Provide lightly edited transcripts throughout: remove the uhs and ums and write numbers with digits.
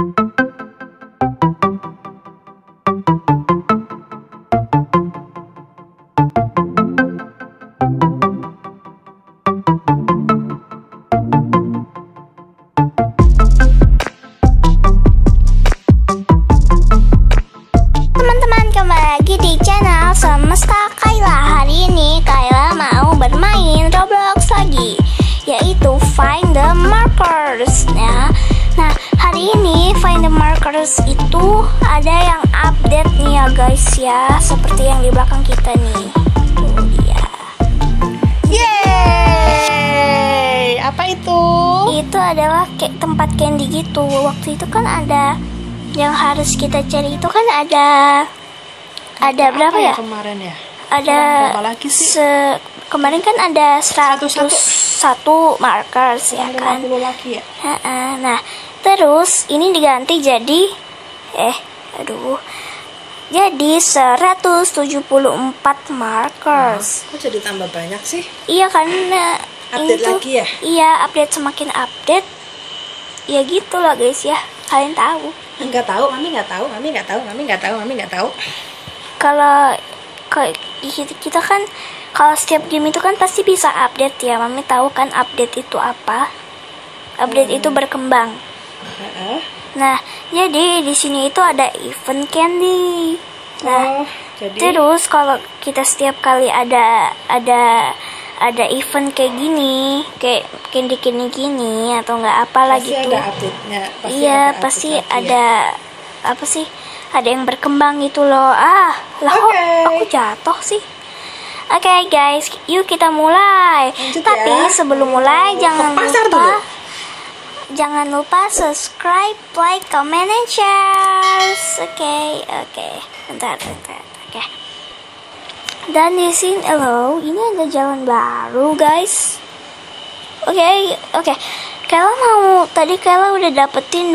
Teman-teman, kembali lagi di channel Semesta Kayla. Hari ini Kayla mau bermain Roblox lagi, yaitu Find the Markers ya. Nah, hari ini Find the Markers itu ada yang update nih ya guys ya, seperti yang di belakang kita nih. Tuh dia. Yeay! Apa itu? Itu adalah kayak tempat candy gitu. Waktu itu kan ada yang harus kita cari itu kan ada berapa ya? Kemarin ya? Ada berapa lagi sih? Kemarin kan ada 101 markers ya kan? 50 lagi ya? Nah, terus ini diganti jadi jadi 174 markers. Kok jadi tambah banyak sih? Iya karena Update ini tuh, lagi ya? Iya, update semakin update. Ya gitu lah guys ya. Kalian tahu. Enggak tahu, Mami nggak tahu, Mami nggak tahu, Mami nggak tahu, Mami nggak tahu. Kalau kita kan kalau setiap game itu kan pasti bisa update ya. Mami tahu kan update itu apa? Update itu berkembang. Nah, jadi di sini itu ada event candy. Nah, jadi terus kalau kita setiap kali ada event kayak gini, kayak candy gini atau nggak apalah pasti gitu. ada update-nya. Iya, pasti ada apa sih? Ada yang berkembang gitu loh. Aku jatuh sih. Oke, guys, yuk kita mulai. Lanjut Tapi ya. sebelum mulai jangan lupa subscribe, like, comment, and share. Oke. Bentar. Oke. Dan di sini, ini ada jalan baru, guys. Oke. Kayla udah dapetin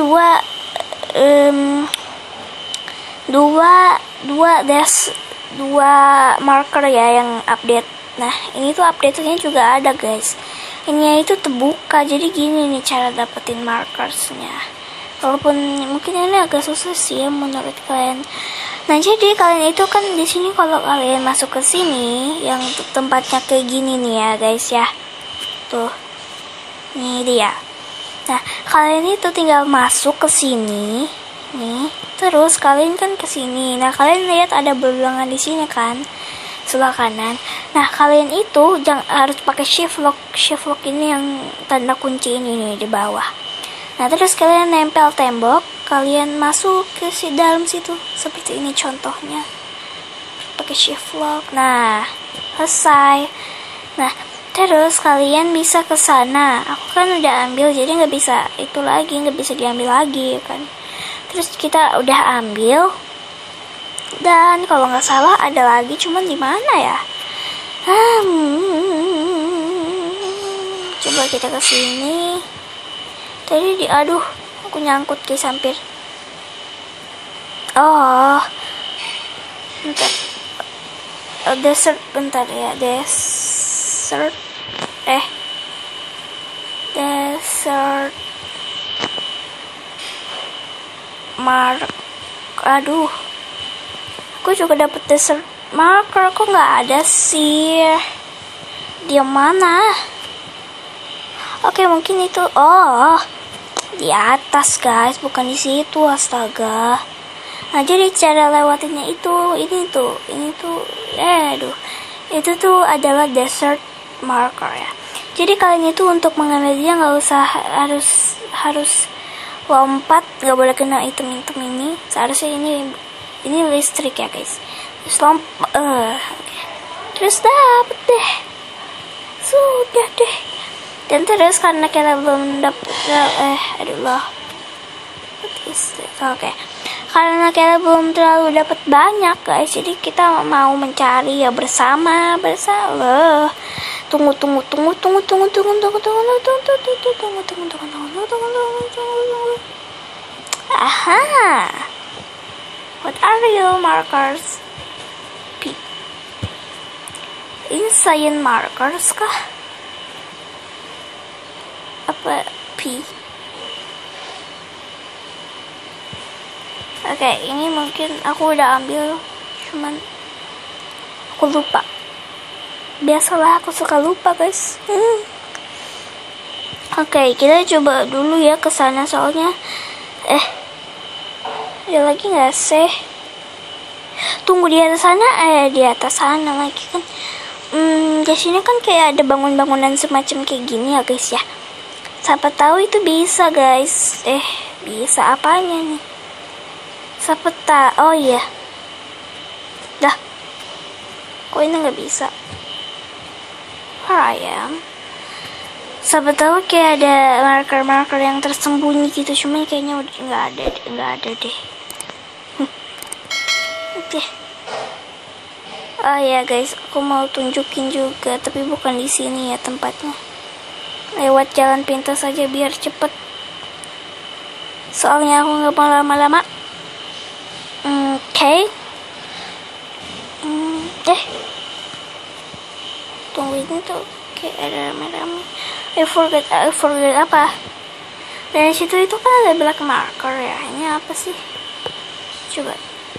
dua marker ya yang update. Nah, ini tuh update-nya juga ada, guys. Ini itu terbuka, jadi gini nih cara dapetin markersnya. Walaupun mungkin ini agak susah sih ya menurut kalian. Nah, jadi kalian itu kan di sini kalau kalian masuk ke sini yang tempatnya kayak gini nih ya, guys ya. Tuh. Ini dia. Nah, kalian itu tinggal masuk ke sini. Nih, terus kalian kan ke sini. Nah, kalian lihat ada berulangan di sini kan? Sebelah kanan. Nah, kalian itu harus pakai shift lock ini yang tanda kunci ini nih di bawah. Nah, terus kalian nempel tembok, kalian masuk ke dalam situ seperti ini contohnya. Pakai shift lock. Nah, selesai. Nah, terus kalian bisa ke sana. Aku kan udah ambil jadi nggak bisa diambil lagi kan. Terus kita udah ambil. Dan kalau nggak salah ada lagi, cuman di mana ya? Coba kita ke sini. Tadi aku nyangkut guys hampir. Bentar. Desert bentar ya, desert aku juga dapet desert marker, kok nggak ada sih? Dia mana? Oke, mungkin itu. Di atas guys, bukan di situ. Astaga. Nah, jadi cara lewatinnya itu adalah desert marker ya. Jadi kalian itu untuk mengambil dia nggak usah harus lompat, nggak boleh kena item ini. Seharusnya ini listrik ya guys. Terus lompat, terus dapet deh, sudah deh. Dan terus karena kita belum dapet, oke. Karena kita belum terlalu dapat banyak guys, jadi kita mau mencari ya bersama. Tunggu. Aha. What are you markers? P. Ini cyan markers kah? Apa P? Oke, ini mungkin aku udah ambil, cuman aku lupa. Biasalah aku suka lupa, guys. Oke, kita coba dulu ya ke sana soalnya. Ada lagi nggak sih? Tunggu di atas sana, di atas sana lagi kan. Di sini kan kayak ada bangunan semacam kayak gini ya, guys ya. Siapa tahu itu bisa, guys. Bisa apanya nih? Siapa tahu? Oh iya. Dah. Kok ini nggak bisa? Here I am. Siapa tahu kayak ada marker-marker yang tersembunyi gitu, cuman kayaknya udah nggak ada deh. Oke. Oh ya guys, aku mau tunjukin juga, tapi bukan di sini ya tempatnya. Lewat jalan pintas saja biar cepet. Soalnya aku nggak mau lama-lama. Oke. Tunggu ini tuh kayak ada rame-rame. I forget apa? Dari situ itu kan ada black marker ya. Ini apa sih? Coba.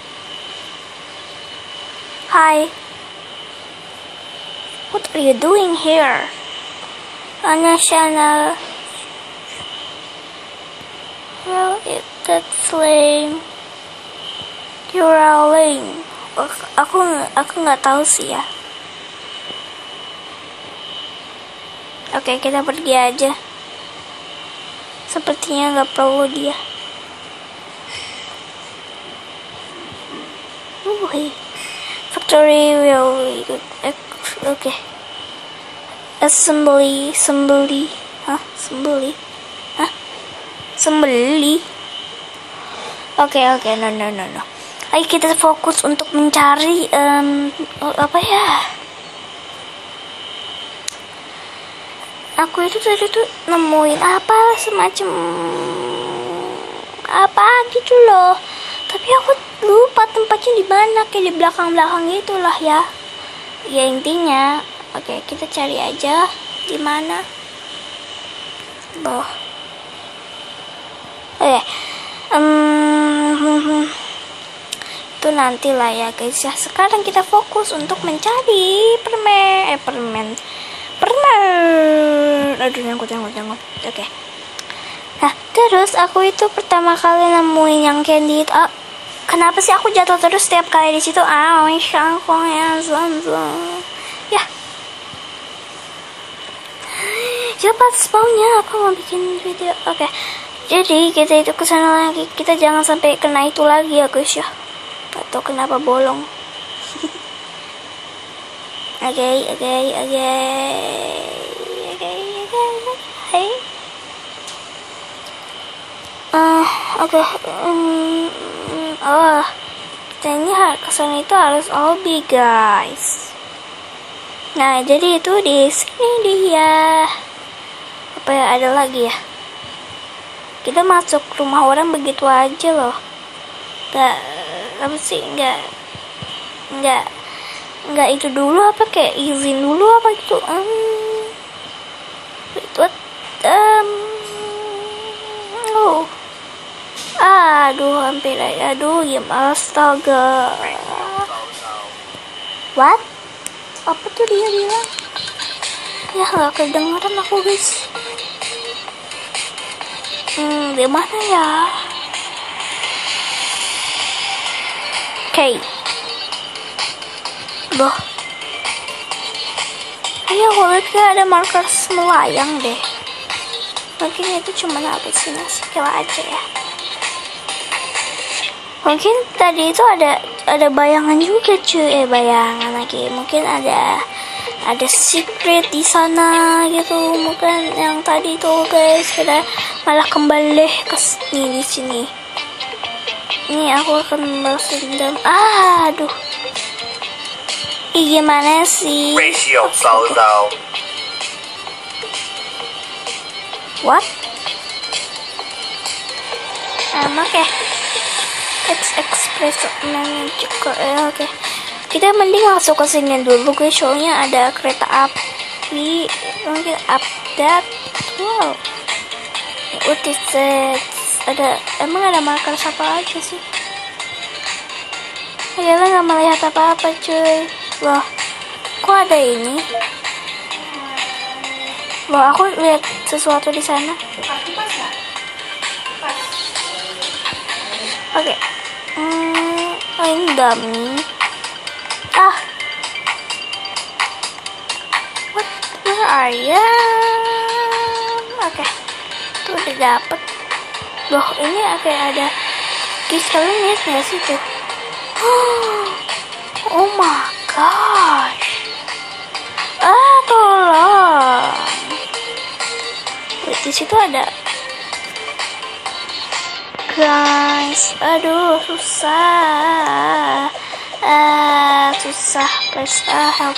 Hi. What are you doing here? Channel. Well, that's lame. You're lame. Aku nggak tahu sih ya. Oke, kita pergi aja. Sepertinya nggak perlu dia. Factory will good. Oke. Assembly. Hah? Sembeli? Oke, no. Ayo kita fokus untuk mencari apa ya? Aku itu tadi tuh nemuin apa semacam apa gitu loh. Tapi aku lupa tempatnya di mana, kayak di belakang gitulah ya. Ya intinya, oke kita cari aja di mana. Loh. Oke. Itu nanti lah ya guys ya. Sekarang kita fokus untuk mencari permen. Aduh, nyangkut. Oke. Nah, terus aku itu pertama kali nemuin yang candy itu. Kenapa sih aku jatuh terus setiap kali di situ? Ya. Cepat spawnnya, aku mau bikin video. Oke. Jadi kita itu kesana lagi. Kita jangan sampai kena itu lagi ya guys ya. Atau kenapa bolong? Oke. Oke. Kita ini kesana itu harus lobby guys. Nah, jadi itu di sini dia. Apa ya, ada lagi ya? Kita masuk rumah orang begitu aja loh. Nggak itu dulu apa, kayak izin dulu apa gitu. Aduh, hampir aja. Aduh, ya astaga. What? Apa tuh dia bilang? Ya, nggak kedengeran aku guys. Di mana ya? Oke. Loh. Ayo, aku lihat kayak ada marker melayang deh. Mungkin itu cuma apa sih, skill aja ya. Mungkin tadi itu ada bayangan juga cuy, bayangan lagi. Mungkin ada secret di sana gitu. Mungkin yang tadi tuh guys, kita malah kembali ke sini di sini. Ini aku akan balas dendam. Aduh. Gimana sih? Ratio Zozo. What? Oke. Express manager. Oke. Kita mending masuk ke sini dulu guys, soalnya ada kereta api. Mungkin update. Wow. What is it? Emang ada marker siapa aja sih? Ayala nggak melihat apa-apa cuy. Loh, kok ada ini? Loh, aku lihat sesuatu di sana. Oke. Oh, ini dummy. Where are you? Oke. Tuh udah dapet. Loh, ini kayak ada guys, kalian lihat nggak sih tuh? Oh my gosh. Tolong. Wait, di situ ada. Guys, aduh susah. Susah guys. Help.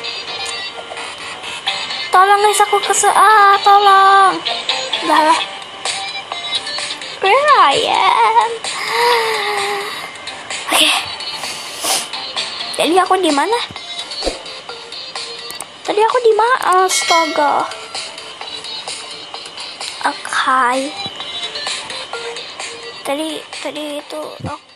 Tolong guys, aku tolong. Udah lah. Where I am? Oke. Jadi aku di mana? Tadi aku di mana? Astaga. Oke. Tadi itu